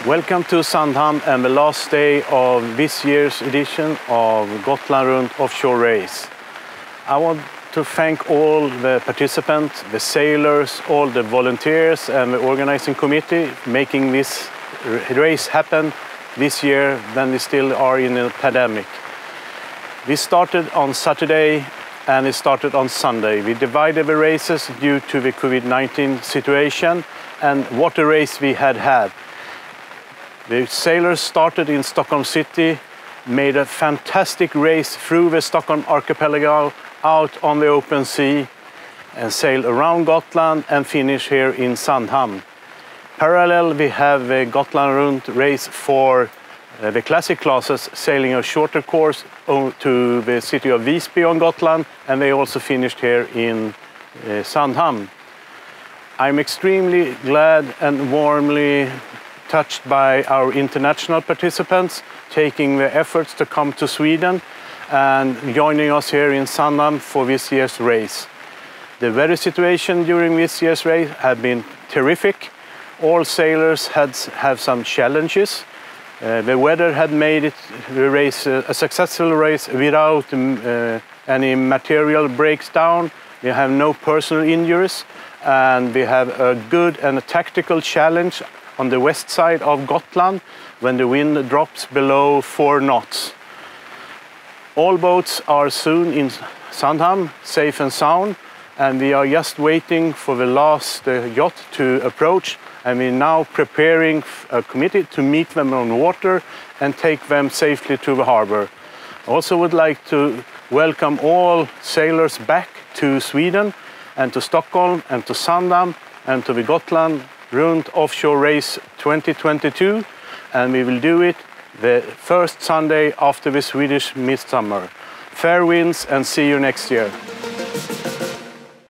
Welcome to Sandhamn and the last day of this year's edition of Gotland Runt Offshore Race. I want to thank all the participants, the sailors, all the volunteers and the organizing committee making this race happen this year when we still are in a pandemic. We started on Saturday and it started on Sunday. We divided the races due to the COVID-19 situation and what a race we had. The sailors started in Stockholm City, made a fantastic race through the Stockholm archipelago out on the open sea and sailed around Gotland and finished here in Sandhamn. Parallel, we have the Gotland Runt race for the classic classes sailing a shorter course to the city of Visby on Gotland, and they also finished here in Sandhamn. I'm extremely glad and warmly touched by our international participants taking the efforts to come to Sweden and joining us here in Sandhamn for this year's race. The weather situation during this year's race has been terrific. All sailors have some challenges. The weather had made the race a successful race without any material breakdown. We have no personal injuries, and we have a good and a tactical challenge on the west side of Gotland when the wind drops below 4 knots. All boats are soon in Sandhamn, safe and sound, and we are just waiting for the last yacht to approach, and we're now preparing a committee to meet them on water and take them safely to the harbor. I also would like to welcome all sailors back to Sweden and to Stockholm and to Sandhamn and to the Gotland Runt Offshore Race 2022, and we will do it the first Sunday after the Swedish midsummer. Fair winds and see you next year.